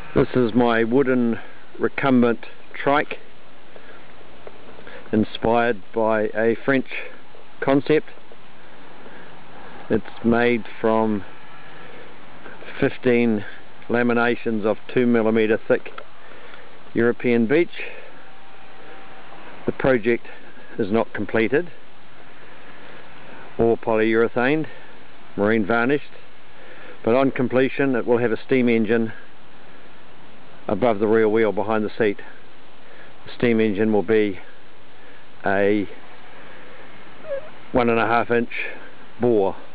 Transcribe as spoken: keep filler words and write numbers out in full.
This is my wooden recumbent trike, inspired by a French concept. It's made from fifteen laminations of two millimeter thick European beech. The project is not completed or polyurethane, marine varnished, but on completion it will have a steam engine above the rear wheel behind the seat. The steam engine will be a one and a half inch bore.